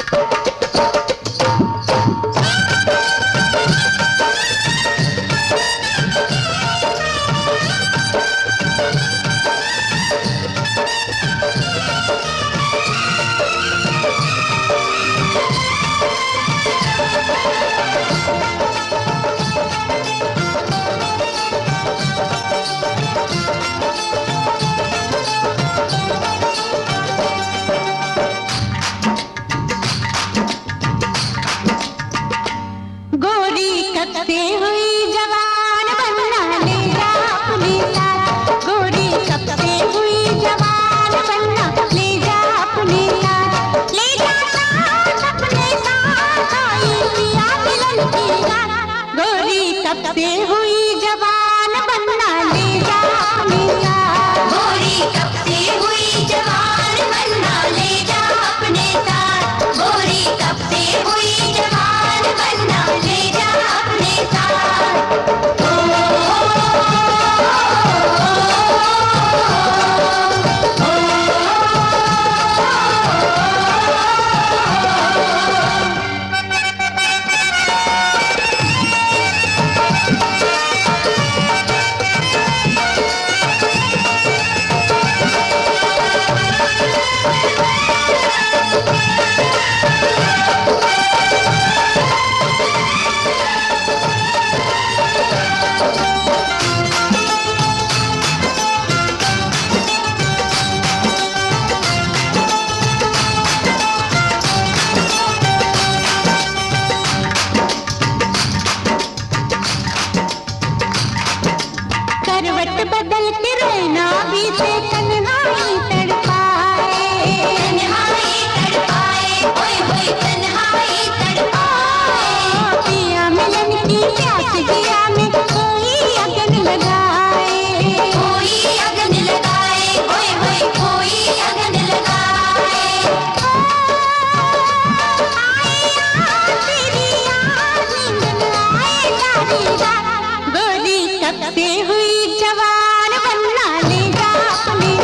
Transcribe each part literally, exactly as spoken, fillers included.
गोरी कब से हुई जवान बनना ले जा अपने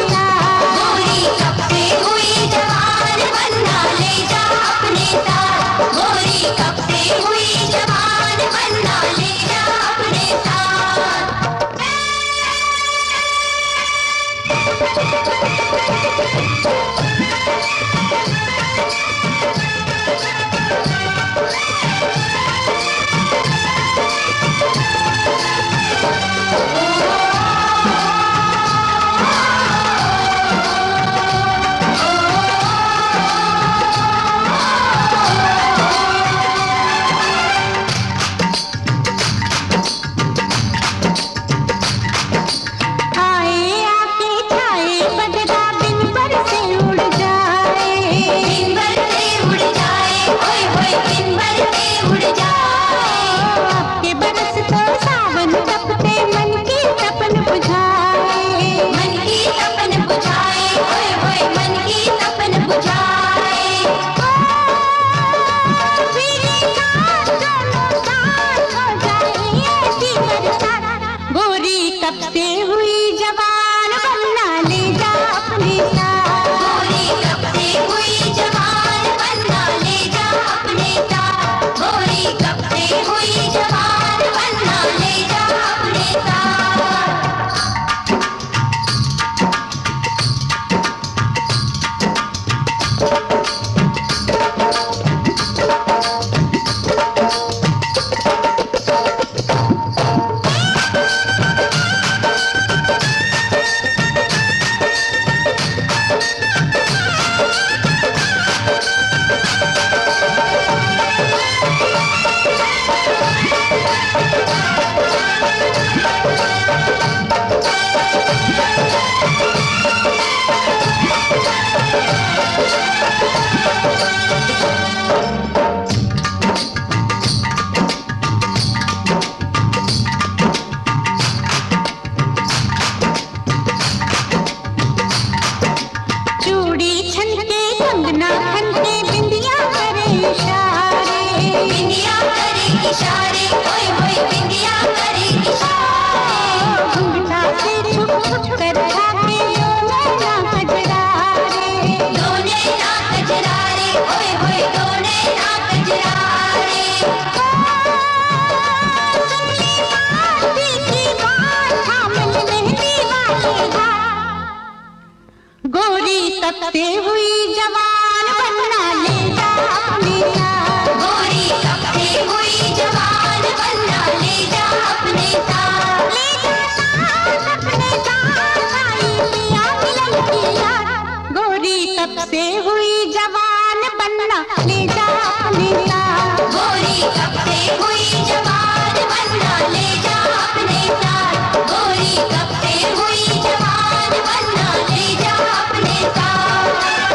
से हुई जवान बनना ले जा अपने साथ। गोरी कब से हुई जवान बनना ले जा अपने साथ। ले जा साथ अपने साथ आई पिया मिलन की याद। गोरी कब से हुई जवान बनना ले जा अपने साथ। गोरी कब से हुई जवान बनना ले जा अपने साथ। गोरी कब से हुई जवान बनना ले जा अपने साथ।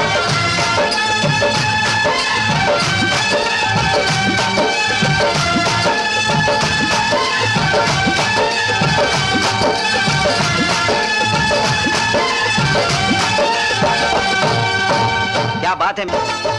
क्या बात है?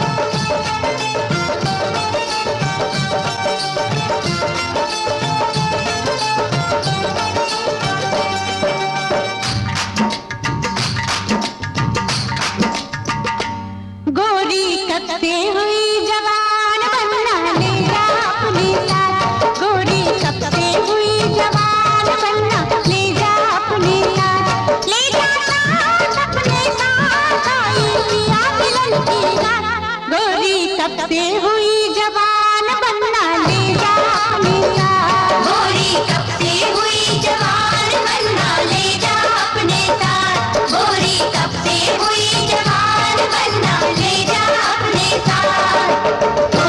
गोरी कब से हुई जवान बनना ले जा अपने साथ। गोरी कब से हुई जवान बनना ले जा अपने साथ। ले जा साथ अपने साथ आई पिया मिलन की रात। गोरी कब से हुई जवान बनना ले जा अपने साथ। गोरी कब से हुई जवान बनना ले जा अपने साथ। गोरी कब से हुई जवान बनना ले जा अपने साथ। ओ,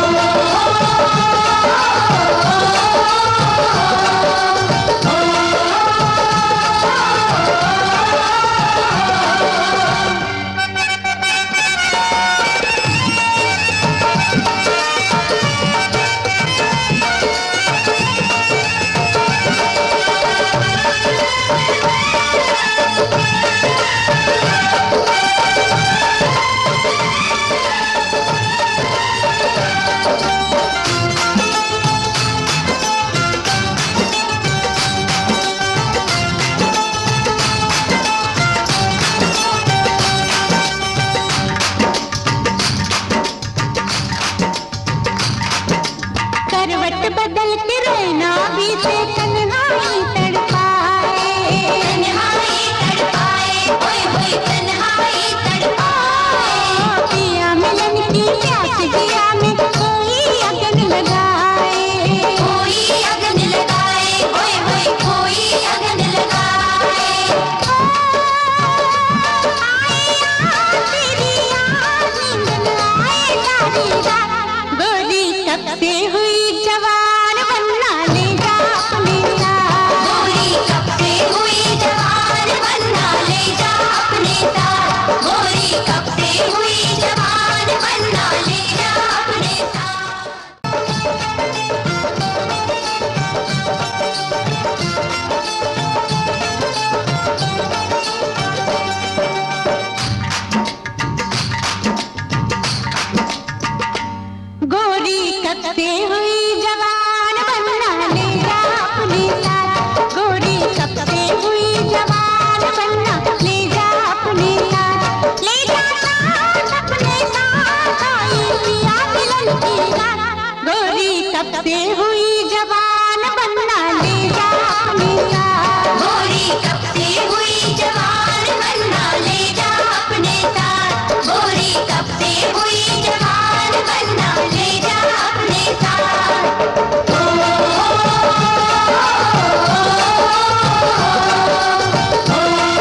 ओ, ओ, करवट बदल के रहना भी से तन्हाई तड़पाए। तन्हाई तड़पाए, ओए होए तन्हाई तड़पाए। पिया मिलन की प्यास जिया में कोई अगन लगाए। कोई अगन लगाए, ओए होए कोई अगन लगाए। तेरी याद नींद आए सारी रात। गोरी कब से हुई जवान बनना ले जा अपने साथ। गोरी कब से हुई जवान बनना ले जा अपने साथ। गोरी कब से हुई जवान बनना ले जा अपने साथ। गोरी कब से हुई जवान बनना ले जा अपने साथ। गोरी कब से हुई जवान बनना ले जा अपने साथ। ले जा साथ अपने साथ आई पिया मिलन की रात। गोरी कब से हुई जवान बनना ले जा अपने साथ। गोरी कब से हुई जवान बनना ले जा अपने साथ। गोरी कब से हुई जवान बनना ले जा अपने साथ। ओ, ओ, ओ,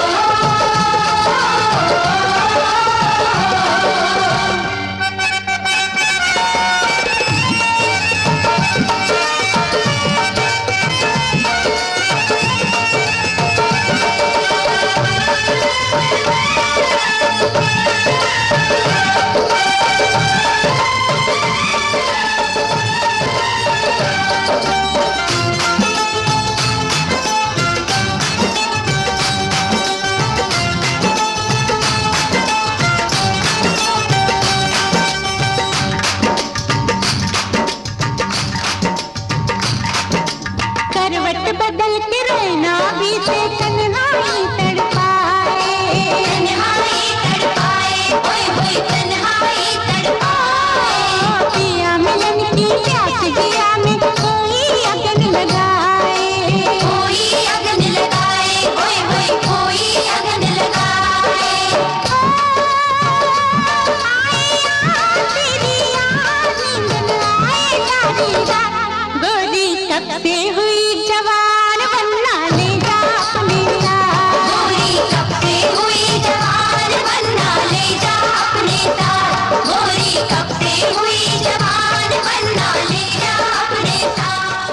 करवट बदल के रहना भी से तन्हाई तड़पाए। तन्हाई तड़पाए, ओए होए तन्हाई तड़पाए। पिया मिलन की प्यास जिया में कोई अगन लगाए। कोई अगन लगाए, ओए होए कोई अगन लगाए। से हुई जवान बनना ले जा अपने साथ। गोरी कब से हुई जवान बनना ले जा अपने साथ। गोरी कब से हुई जवान बनना ले जा अपने साथ।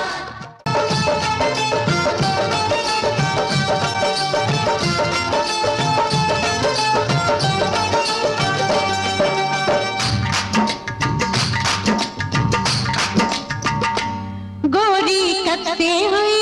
गोरी कब से हुई